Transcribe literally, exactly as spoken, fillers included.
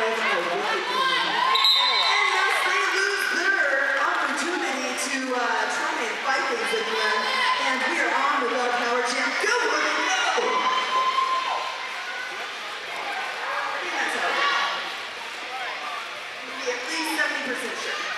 Miles are really coming. And thus they lose their opportunity to uh, try and fight things again. And we are on with our power champ. Good morning, go! I think that's how it is. We'll be at least seventy percent sure.